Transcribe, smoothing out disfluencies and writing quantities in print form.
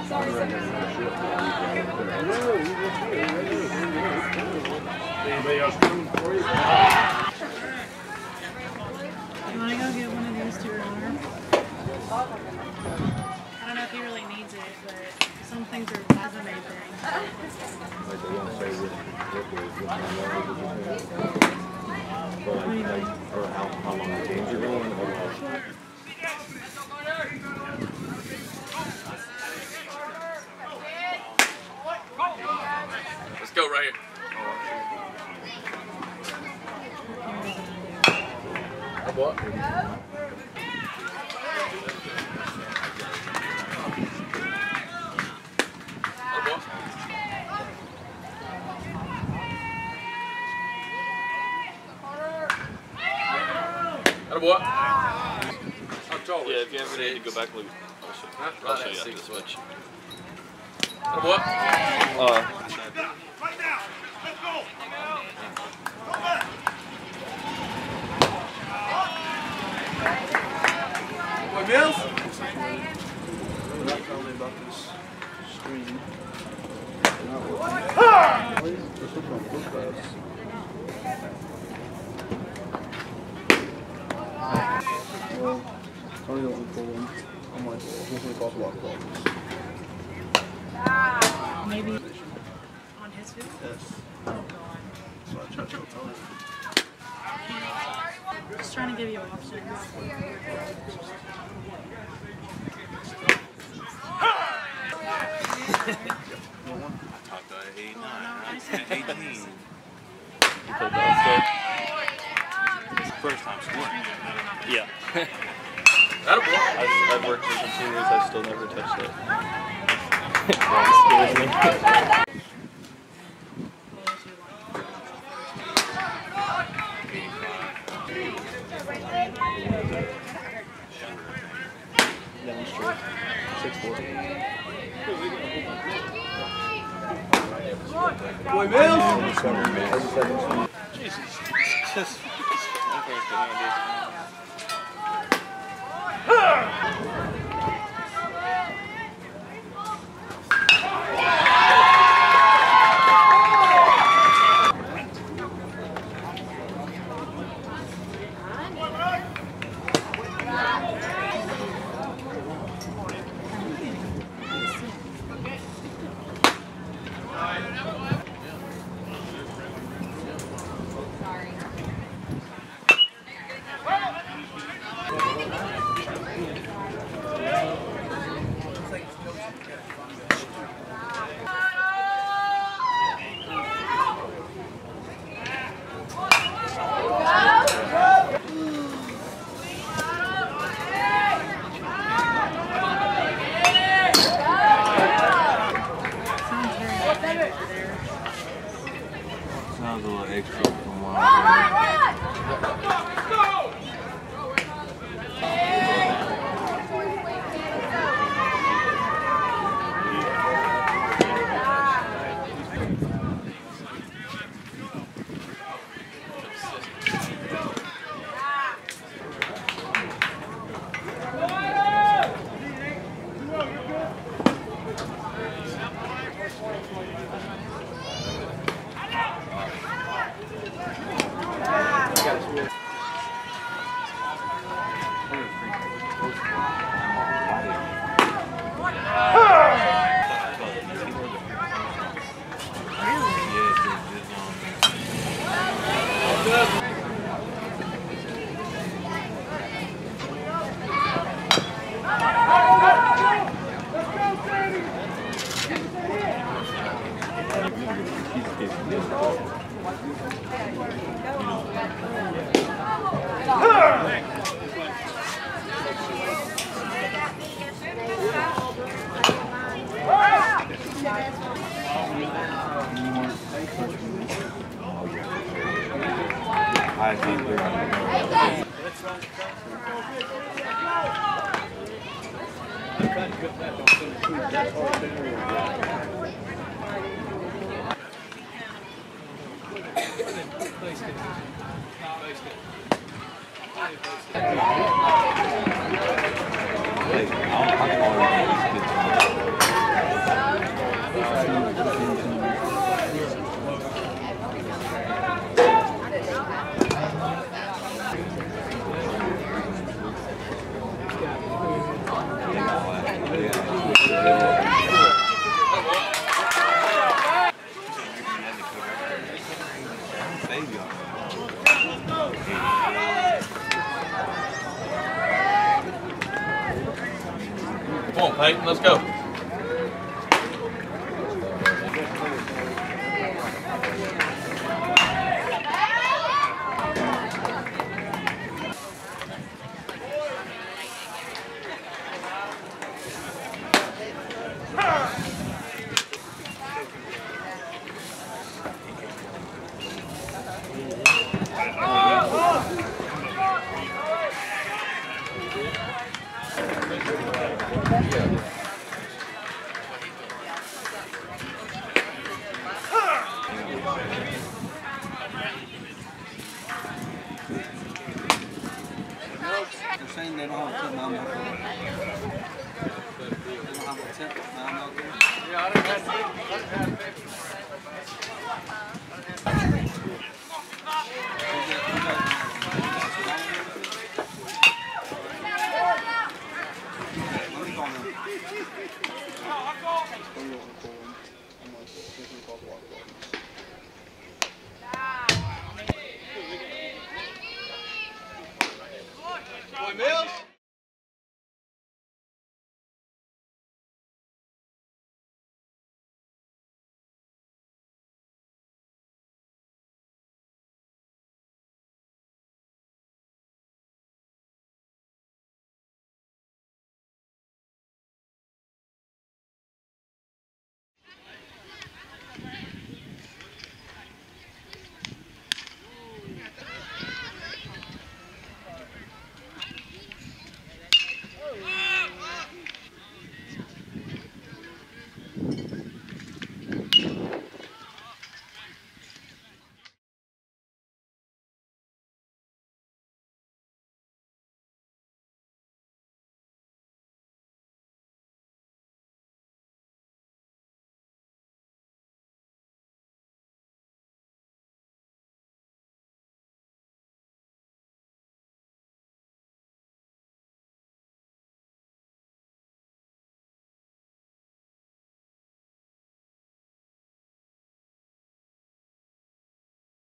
Anybody else coming for you? You want to go get one of these to your arm? I don't know if he really needs it, but some things are fascinating. Like they won't say what or how long the games are going. Let's go right here. What? What? Yeah, if you ever need to go back and look, I'll show you after this match. What? Right now! Let's go! What, Mills? Tell me about this screen. Well, Tony don't look for one. I'm like, who's going to call block calls? Maybe on his field? Yes. Oh, God. So I tried to tell Tony. Just trying to give you options. I talked to 8, 9, I said 18. You played downstairs? First time scoring. Yeah. I've worked for 15 years, I've still never touched it. That scares me. Demonstrate. 6'4". Boy, Mills! Jesus. Sounds a little extra from what I'm I think they're going to Come on, Peyton, let's go. They're saying they don't have a tip now. They don't have a tip now out there. Yeah, I didn't have to. Let me call them. I'm like,